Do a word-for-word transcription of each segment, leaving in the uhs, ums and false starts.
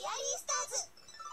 アリースターズ。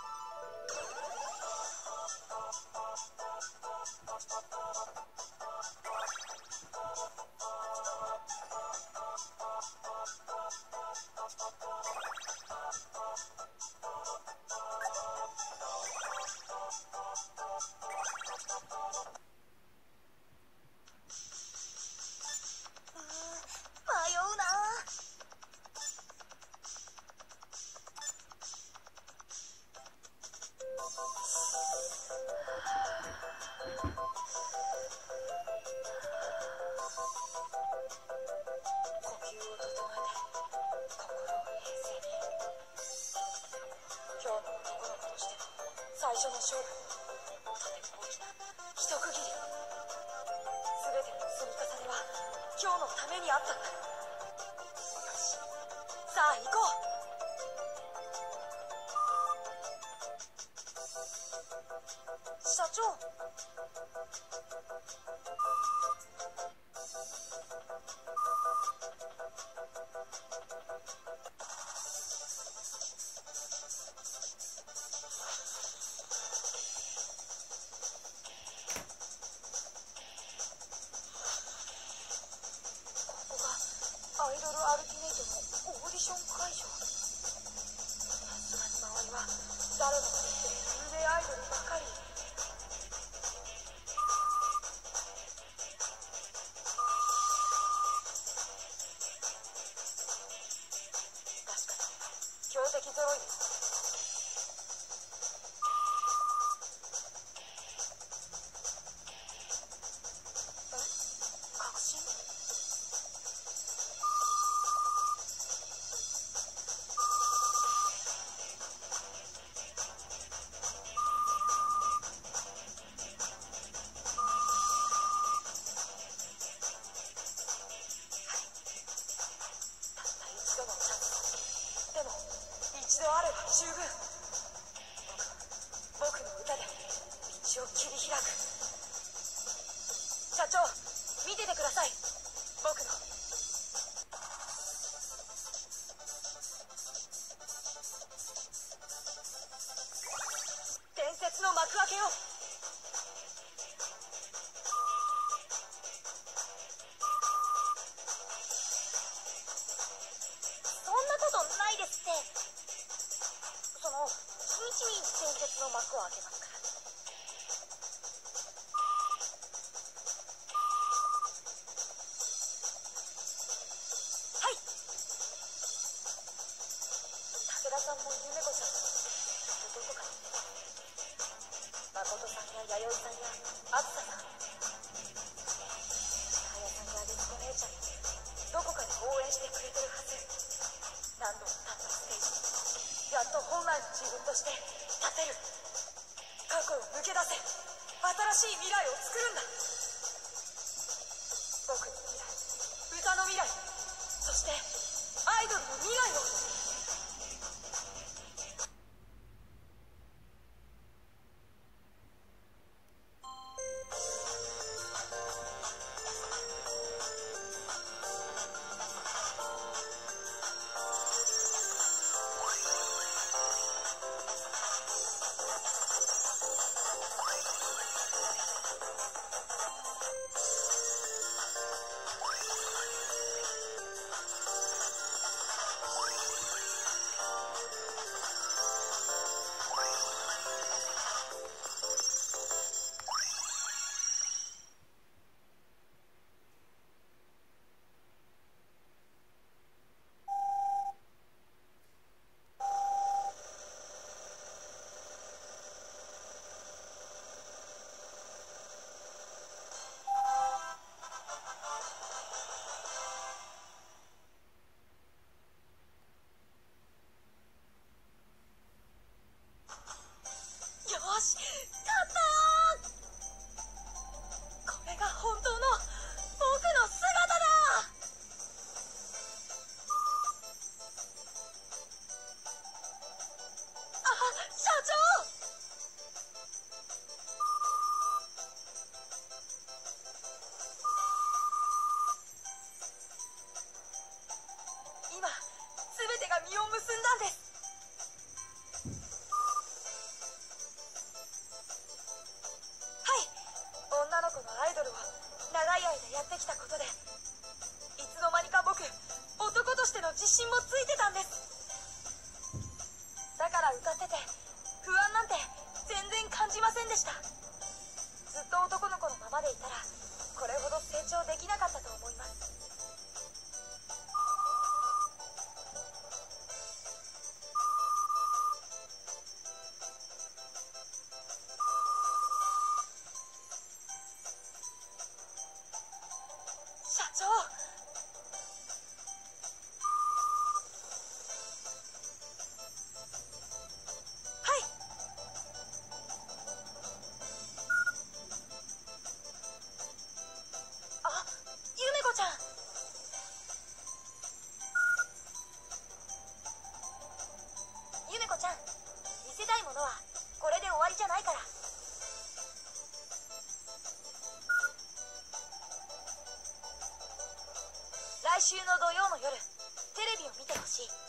最初の勝負、とても大きな一区切り。全ての積み重ねは今日のためにあったんだ。よし、さあ行こう。社長、アイドルアルティメイトのオーディション会場。さすがに周りは誰もが知っている有名アイドルばかり。確かに強敵揃いです。え、確信？一度あれば十分。僕僕の歌で道を切り開く。社長、見ててください。僕の伝説の幕開けを。そんなことないですって。その地道に伝説の幕を開けますから。はい。武田さんも夢子さんもきっとどこかに誠さんや弥生さんやあずささん、千早さんや律子姉ちゃんもどこかで応援してくれてるはず。何度も立ったステージにやっと本来の自分として立てる。過去を抜け出せ。新しい未来を作るんだ。僕の未来、歌の未来、そしてアイドルの未来を。よし、勝ったー！これが本当の僕の姿だ！あ、社長！今、全てが実を結んだんです。 やってきたことで、いつの間にか僕、男としての自信もついてたんです。だから歌ってて不安なんて全然感じませんでした。ずっと男の子のままでいたらこれほど成長できなかったと思います。社長、ゆめこちゃん、見せたいものはこれで終わりじゃないから。来週の土曜の夜、テレビを見てほしい。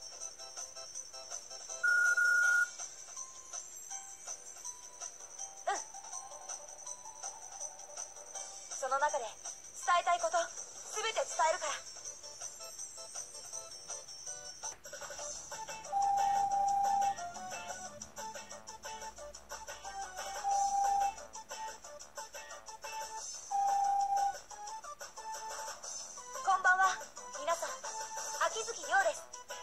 うん。その中で伝えたいこと全て伝えるから。こんばんは、皆さん。秋月亮です。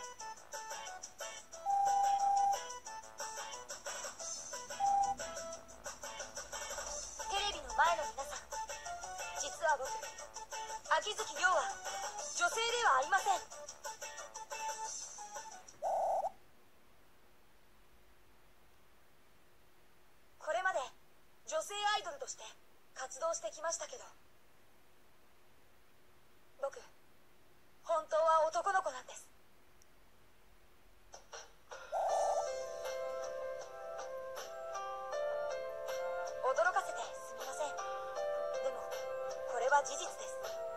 テレビの前の皆さん、実は僕、秋月亮は女性ではありません。これまで女性アイドルとして活動してきましたけど、僕、本当は男の子なんです。驚かせてすみません。でもこれは事実です。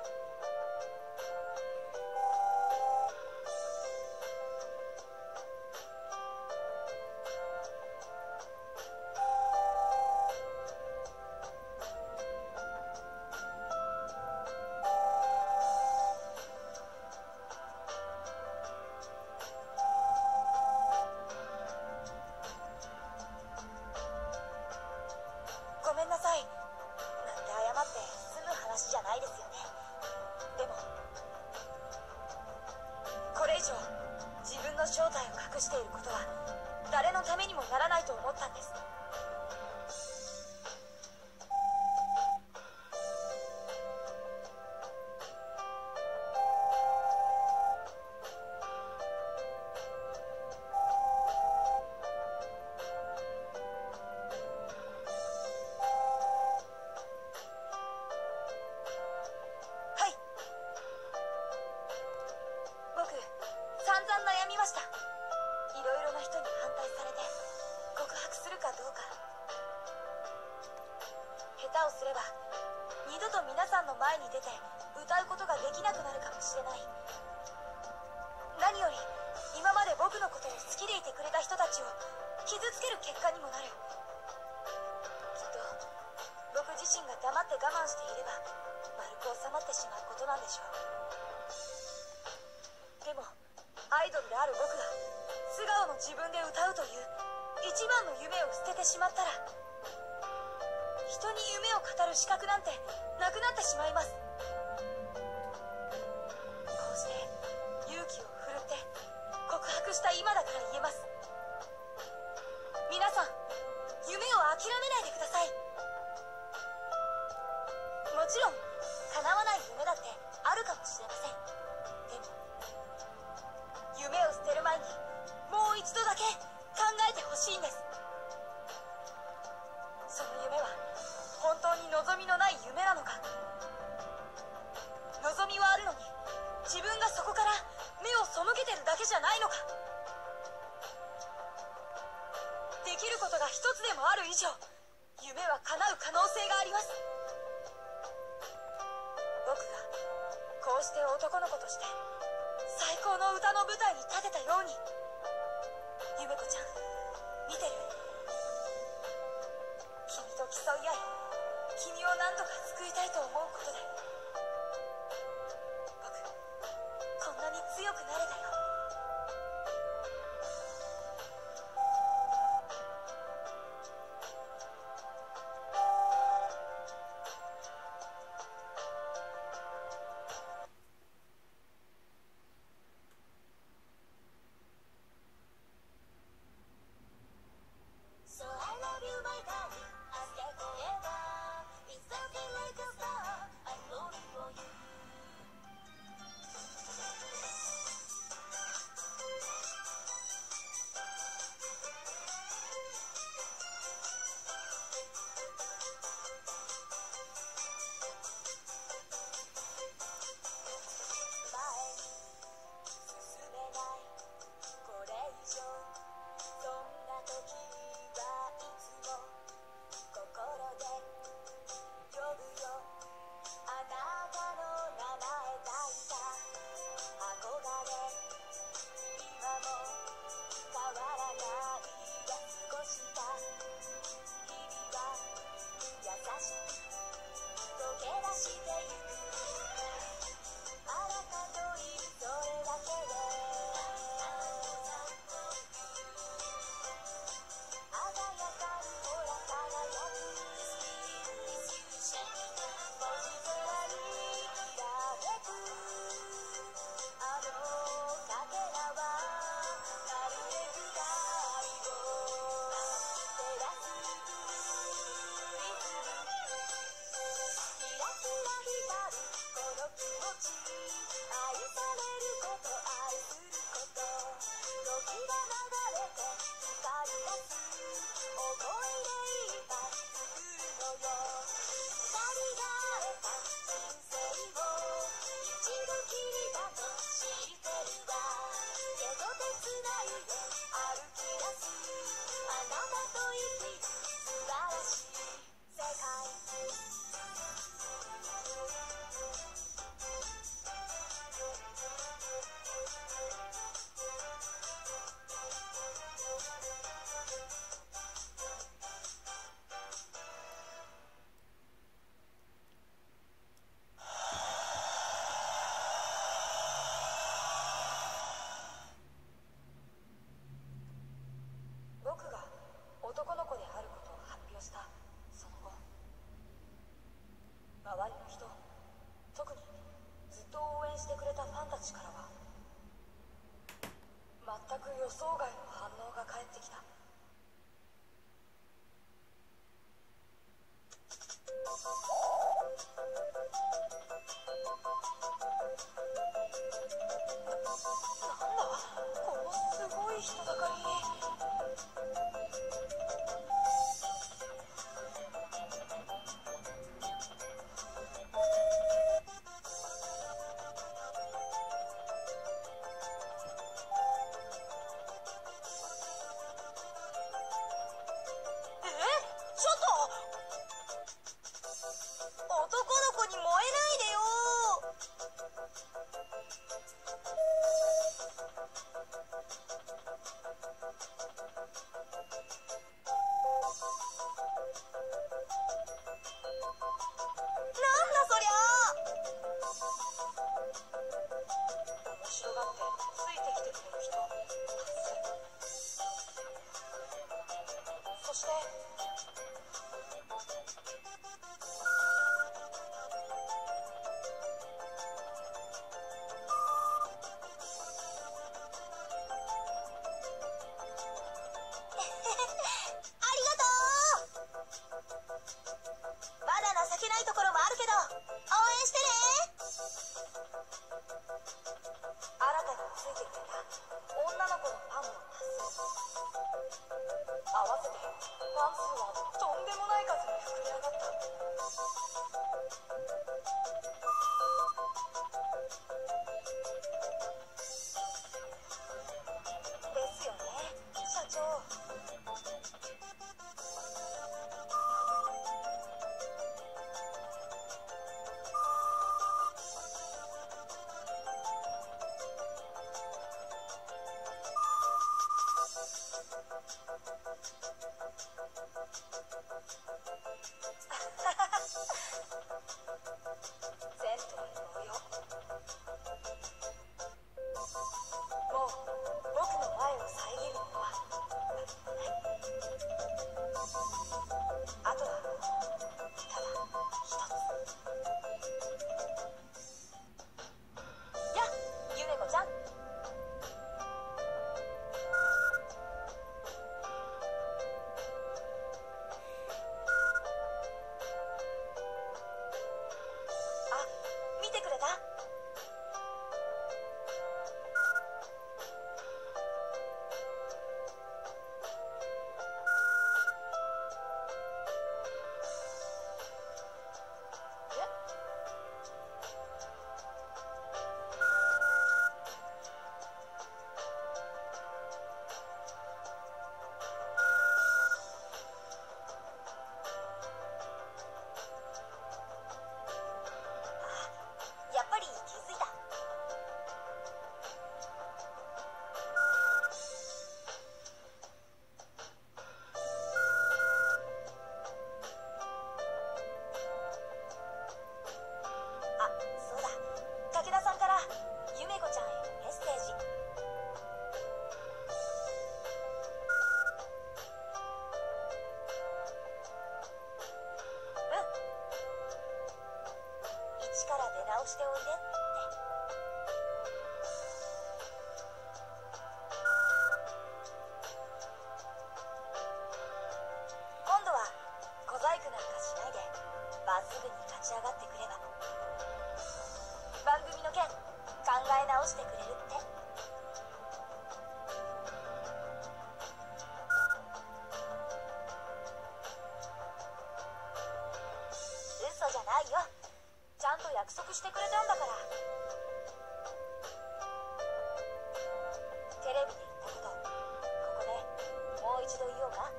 ごめんなさい。なんて謝って済む話じゃないですよね。でもこれ以上自分の正体を隠していることは誰のためにもならないと思ったんです。はい。僕、散々悩みました。いろいろな人に反対されて告白するかどうか。下手をすれば二度と皆さんの前に出て歌うことができなくなるかもしれない。何より今まで僕のことを好きでいてくれた人たちを傷つける結果にもなる。きっと僕自身が黙って我慢していれば丸く収まってしまうことなんでしょう。でもアイドルである僕が素顔の自分で歌うという一番の夢を捨ててしまったら、人に夢を語る資格なんてなくなってしまいます。こうして勇気を振るって告白した今だから言えます。皆さん、夢を諦めないでください。もちろん叶わない夢だってあるかもしれません。でも夢を捨てる前にもう一度だけ考えてほしいんです。その夢は本当に望みのない夢なのか、望みはあるのに自分がそこから目を背けてるだけじゃないのか。できることが一つでもある以上、夢は叶う可能性があります。僕がこうして男の子として最高の歌の舞台に立てたように、ゆめこちゃん見てる？君と競い合い、君を何とか救いたいと思うことで強くなれたよ。全く予想外の反応が返ってきた。なんだこのすごい人だかり。全体を遮るのはあとはただ一つ。やっゆめこちゃん。あ、見てくれた？やっぱり気づいた。あ、そうだ。武田さんからゆめこちゃんへのメッセージ。うん。一から出直しておいでって。今度は小細工なんかしないでまっすぐに勝ち上がってくれば番組の件考え直してくれるって。嘘じゃないよ。ちゃんと約束してくれたんだから。テレビで言ったことここでもう一度言おうか。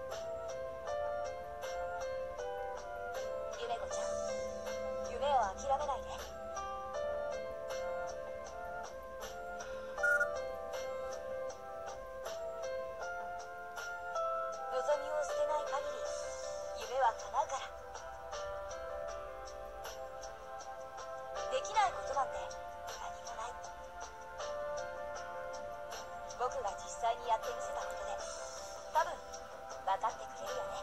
ゆめこちゃん、夢を諦めないで。望みを捨てない限り夢は叶うから。できないことなんて何もない。僕が実際にやってみせたことで多分分かってくれるよね。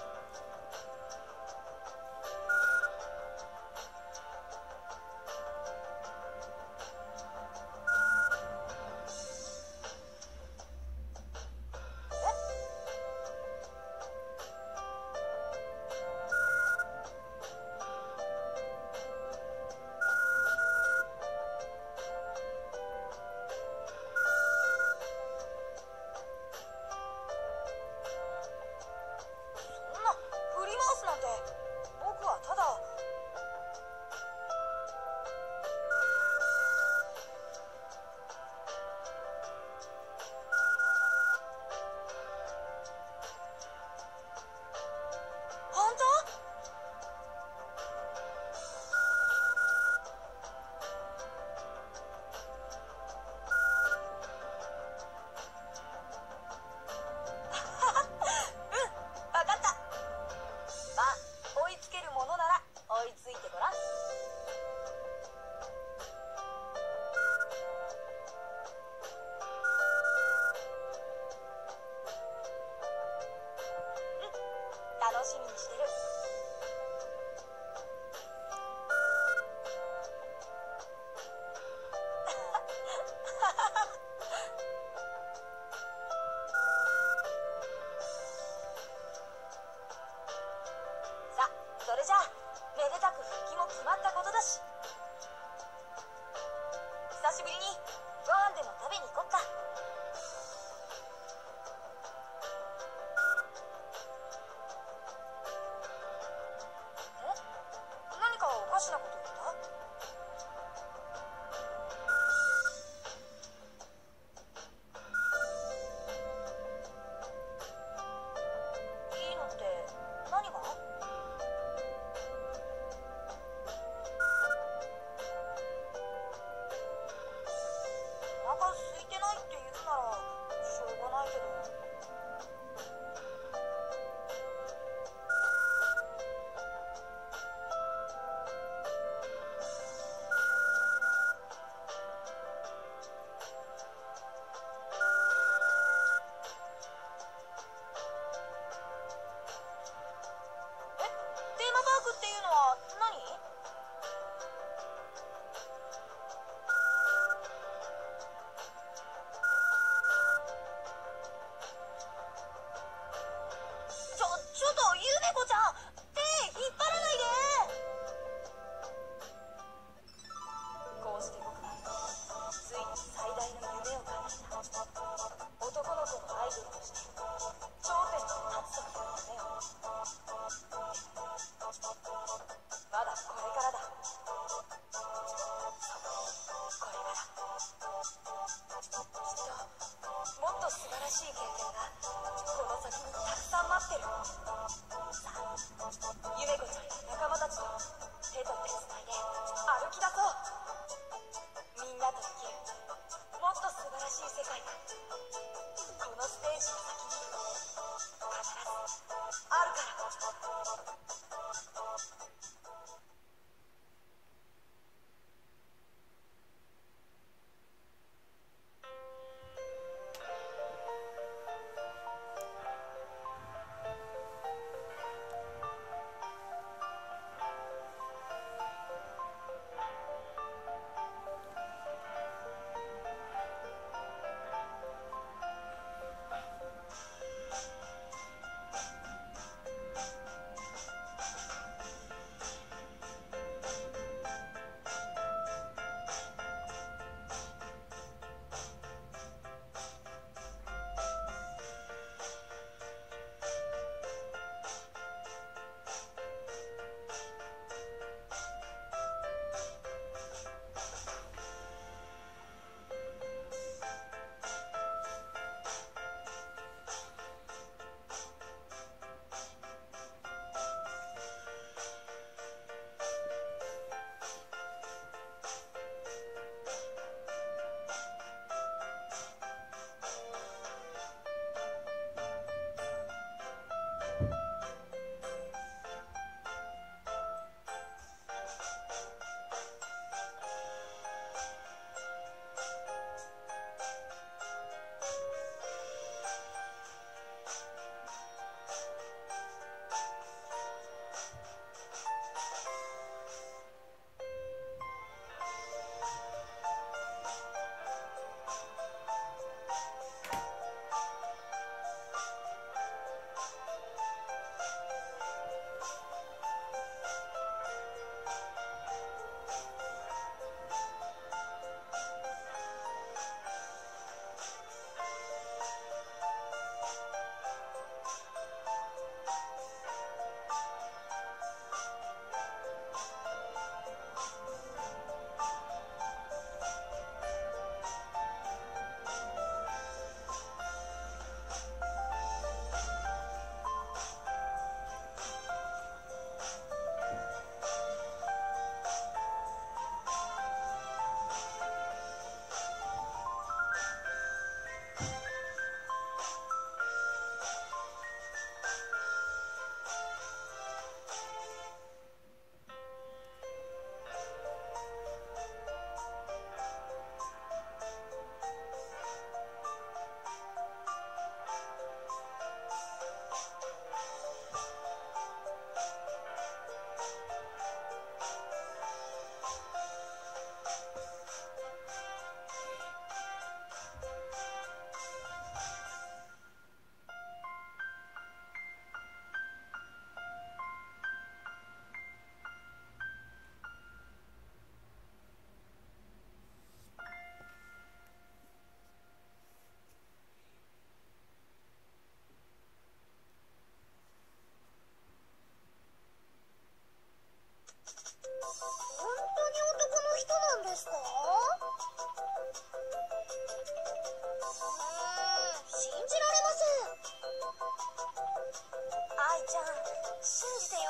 そんな振り回すなんて僕はただ。本当？わかった。まあ追いつけるものなら追いついてごらん。楽しみにしてる。さあそれじゃあめでたく復帰も決まったことだし久しぶりにご飯でも食べに行こっか。え？何かおかしなこと言った？いいのって何が？お腹空いてないって言うならしょうがないけど。 っと素晴らしい経験がこの先にたくさん待ってる。さあ、ゆめこちゃんや仲間たちと手と手つないで歩き出そう。みんなと生きるもっと素晴らしい世界がこのステージの先に必ずあるから。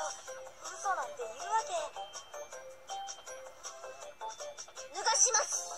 します。